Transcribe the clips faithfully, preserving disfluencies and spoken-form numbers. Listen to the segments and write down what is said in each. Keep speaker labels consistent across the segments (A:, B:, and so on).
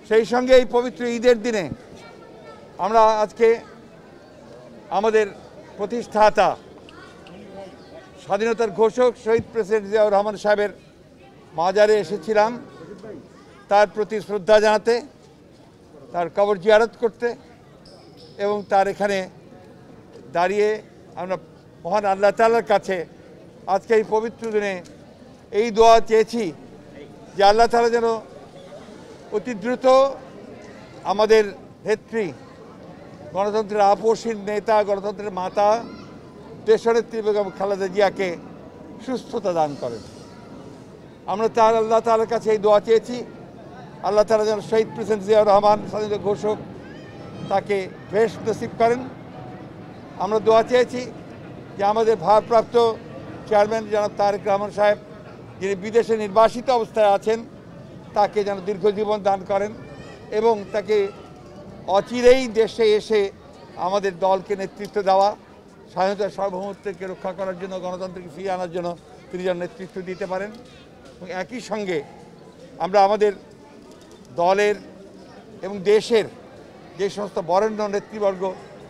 A: সেই সঙ্গে এই পবিত্র ঈদের দিনে আমরা আজকে আমাদের প্রতিষ্ঠাতা স্বাধীনতার ঘোষক শহীদ প্রেসিডেন্ট জিয়াউর রহমান সাহেবের মাজারে এসেছিলাম তার প্রতি শ্রদ্ধা জানাতে, তার কবর জিয়ারত করতে এবং তার এখানে দাঁড়িয়ে আমরা মহান আল্লাহ তাআলার কাছে আজকে এই পবিত্র দিনে এই দোয়া চেয়েছি যে আল্লাহ তাআলা যেন অতি দ্রুত আমাদের নেত্রী, গণতন্ত্রের আপসীন নেতা, গণতন্ত্রের মাতা দেশনেত্রী বেগম খালেদা জিয়াকে সুস্থতা দান করেন। আমরা তার আল্লাহ তাআলার কাছে এই দোয়া চেয়েছি, আল্লাহ তাআলা যেন শহীদ প্রেসিডেন্ট জিয়াউর রহমান স্বাধীনতা ঘোষক তাকে বেশ নসিব করেন। আমরা দোয়া চেয়েছি যে আমাদের ভারপ্রাপ্ত চেয়ারম্যান জনাব তারেক রহমান সাহেব, যিনি বিদেশে নির্বাসিত অবস্থায় আছেন, তাকে যেন দীর্ঘজীবন দান করেন এবং তাকে অচিরেই দেশে এসে আমাদের দলকে নেতৃত্ব দেওয়া, স্বাধীনতার সার্বভৌমত্বকে রক্ষা করার জন্য, গণতন্ত্রকে ফিরিয়ে আনার জন্য তিনি যেন নেতৃত্ব দিতে পারেন। এবং একই সঙ্গে আমরা আমাদের দলের এবং দেশের যে সমস্ত বরেণ্য নেতৃবর্গ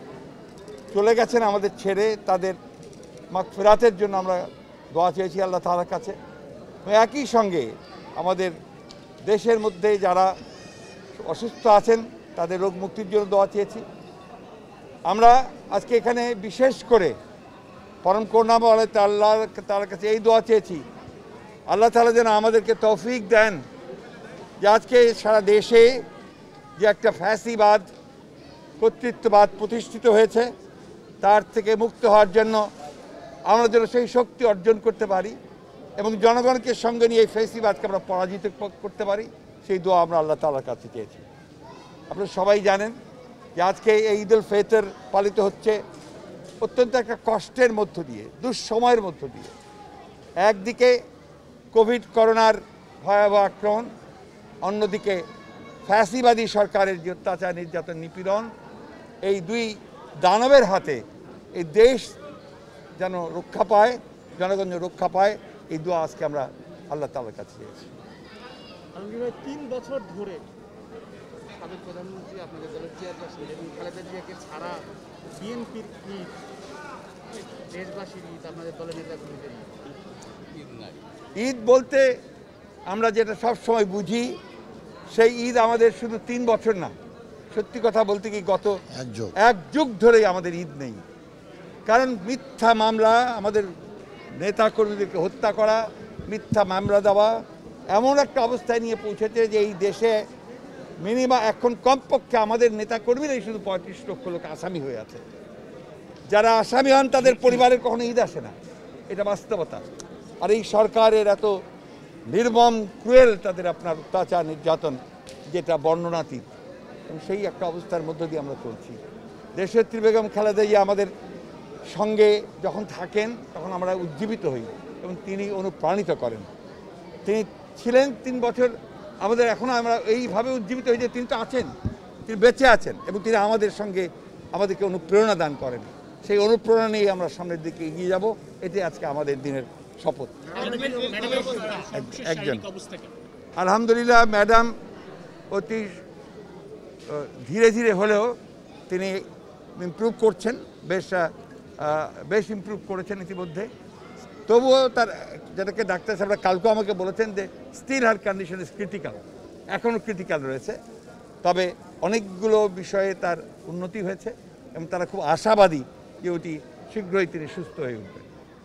A: চলে গেছেন আমাদের ছেড়ে, তাদের মাগফিরাতের জন্য আমরা দোয়া চেয়েছি আল্লাহ তাআলার কাছে। একই সঙ্গে আমাদের দেশের মধ্যে যারা অসুস্থ আছেন তাদের রোগ মুক্তির জন্য দোয়া চেয়েছি। আমরা আজকে এখানে বিশেষ করে পরম করুণাময় আল্লাহ তাআলার কাছে এই দোয়া চেয়েছি, আল্লাহ তাআলা যেন আমাদেরকে তৌফিক দেন যে আজকে সারা দেশে যে একটা ফ্যাসিবাদ, কর্তৃত্ববাদ প্রতিষ্ঠিত হয়েছে, তার থেকে মুক্ত হওয়ার জন্য আমরা যেন সেই শক্তি অর্জন করতে পারি এবং জনগণকে সঙ্গে নিয়ে এই ফ্যাসিবাদকে আমরা পরাজিত করতে পারি, সেই দোয়া আমরা আল্লাহ তাআলার কাছে চেয়েছি। আপনারা সবাই জানেন যে আজকে এই ঈদ উল ফিতর পালিত হচ্ছে অত্যন্ত একটা কষ্টের মধ্য দিয়ে, দুঃসময়ের মধ্য দিয়ে। একদিকে কোভিড করোনার ভয়াবহ আক্রমণ, অন্যদিকে ফ্যাসিবাদী সরকারের যে অত্যাচার, নির্যাতন, নিপীড়ন, এই দুই দানবের হাতে এই দেশ যেন রক্ষা পায়, জনগণ যেন রক্ষা পায়, এই দোয়া আজকে আমরা আল্লাহ তাআলার কাছে চেয়েছি।
B: তিন বছর ধরে সাবেক প্রধানমন্ত্রী আপনাদের দলের চেয়ারপারসন এবং খালেদা জিয়াকে ছাড়া বিএনপির ঈদ, দেশবাসীর ঈদ, আপনাদের দলের নেতাকর্মীদের ঈদ নাই।
A: ঈদ বলতে আমরা যেটা সব সময় বুঝি, সেই ঈদ আমাদের শুধু তিন বছর না, সত্যি কথা বলতে কি গত এক যুগ ধরেই আমাদের ঈদ নেই। কারণ মিথ্যা মামলা, আমাদের নেতাকর্মীদেরকে হত্যা করা, মিথ্যা মামলা দেওয়া এমন একটা অবস্থায় নিয়ে পৌঁছেছে যে এই দেশে মিনিমাম এখন কমপক্ষে আমাদের নেতাকর্মীরাই শুধু পঁয়ত্রিশ লক্ষ লোক আসামি হয়ে আছে। যারা আসামি হন তাদের পরিবারের কখনো ঈদ আসে না, এটা বাস্তবতা। আর এই সরকারের এত নির্মম ক্রুয়েল তাদের আপনার অত্যাচার, নির্যাতন, যেটা বর্ণনাতীত, এবং সেই একটা অবস্থার মধ্য দিয়ে আমরা চলছি। দেশনেত্রী বেগম খালেদা জিয়া আমাদের সঙ্গে যখন থাকেন তখন আমরা উজ্জীবিত হই এবং তিনি অনুপ্রাণিত করেন। তিনি ছিলেন তিন বছর আমাদের, এখনও আমরা এইভাবে উজ্জীবিত হই যে তিনি তো আছেন, তিনি বেঁচে আছেন এবং তিনি আমাদের সঙ্গে আমাদেরকে অনুপ্রেরণা দান করেন। সেই অনুপ্রেরণা নিয়ে আমরা সামনের দিকে এগিয়ে যাব, এটাই আজকে আমাদের দিনের শপথ। একজন আলহামদুলিল্লাহ, ম্যাডাম অতি ধীরে ধীরে হলেও তিনি ইমপ্রুভ করছেন, বেশ বেশ ইমপ্রুভ করেছেন ইতিমধ্যে। তবুও তার, যেটাকে ডাক্তার সাহেবরা কালকে আমাকে বলেছেন যে still her condition is critical, এখনও ক্রিটিক্যাল রয়েছে, তবে অনেকগুলো বিষয়ে তার উন্নতি হয়েছে এবং তারা খুব আশাবাদী যে ওটি শীঘ্রই তিনি সুস্থ হয়ে উঠবেন।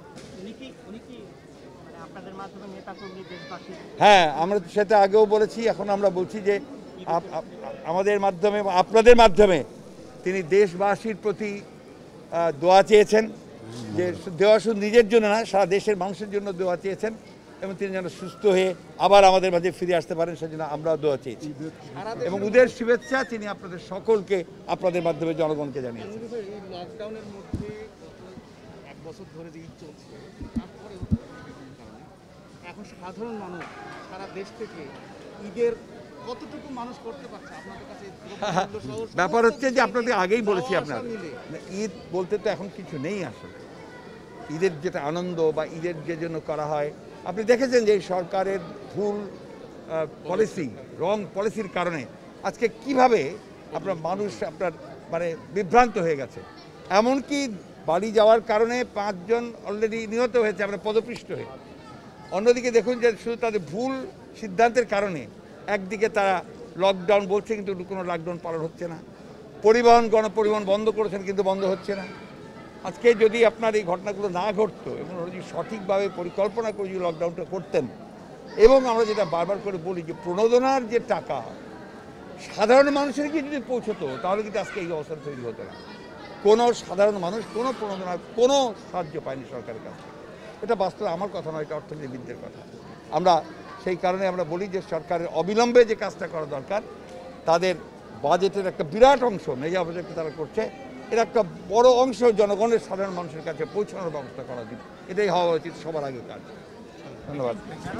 A: হ্যাঁ, আমরা সেটা আগেও বলেছি, এখন আমরা বলছি যে আমাদের মাধ্যমে, আপনাদের মাধ্যমে তিনি দেশবাসীর প্রতি দোয়া চেয়েছেন, যে দোয়া শুধু নিজের জন্য না, সারা দেশের মানুষের জন্য দোয়া চেয়েছেন এবং তিনি যেন সুস্থ হয়ে আবার আমাদের মাঝে ফিরে আসতে পারেন, সেজন্য আমরাও দোয়া চেয়েছি। এবং ঈদের শুভেচ্ছা তিনি আপনাদের সকলকে, আপনাদের মাধ্যমে জনগণকে জানিয়েছেন।
B: লকডাউনের মধ্যে এক বছর ধরে যে ঈদ চলছে, তারপরে এখন সাধারণ মানুষ সারা দেশ থেকে ঈদের কতটুকু মানুষ করতে পারছে আপনাদের কাছে?
A: ব্যাপার হচ্ছে যে আপনাদের আগেই বলেছি, আপনার ঈদ বলতে তো এখন কিছু নেই আসলে। ঈদের যেটা আনন্দ বা ঈদের যে জন্য করা হয়, আপনি দেখেছেন যে এই সরকারের ভুল পলিসি, রং পলিসির কারণে আজকে কিভাবে আপনার মানুষ আপনার মানে বিভ্রান্ত হয়ে গেছে। এমনকি বাড়ি যাওয়ার কারণে পাঁচজন অলরেডি নিহত হয়েছে আমরা পদপৃষ্ট হয়ে। অন্যদিকে দেখুন যে শুধু তাদের ভুল সিদ্ধান্তের কারণে একদিকে তারা লকডাউন বলছে কিন্তু কোনো লকডাউন পালন হচ্ছে না, পরিবহন গণপরিবহন বন্ধ করেছেন কিন্তু বন্ধ হচ্ছে না। আজকে যদি আপনার এই ঘটনাগুলো না ঘটতো এবং যদি সঠিকভাবে পরিকল্পনা করে যদি লকডাউনটা করতেন, এবং আমরা যেটা বারবার করে বলি যে প্রণোদনার যে টাকা সাধারণ মানুষের কি যদি পৌঁছতো তাহলে কিন্তু আজকে এই অবস্থা তৈরি হতো না। কোনো সাধারণ মানুষ কোনো প্রণোদনার কোনো সাহায্য পায়নি সরকারের কাছে। এটা বাস্তবে আমার কথা নয়, এটা অর্থনীতিবিদদের কথা। আমরা সেই কারণে আমরা বলি যে সরকারের অবিলম্বে যে কাজটা করা দরকার, তাদের বাজেটের একটা বিরাট অংশ মেগা বাজেটকে তারা করছে, এর একটা বড় অংশ জনগণের সাধারণ মানুষের কাছে পৌঁছানোর ব্যবস্থা করা উচিত। এটাই হওয়া উচিত সবার আগে কাজ। ধন্যবাদ।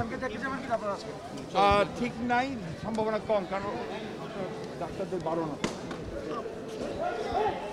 A: ঠিক নাই, সম্ভাবনা কম, কারণ ডাক্তারদের বারণ আছে।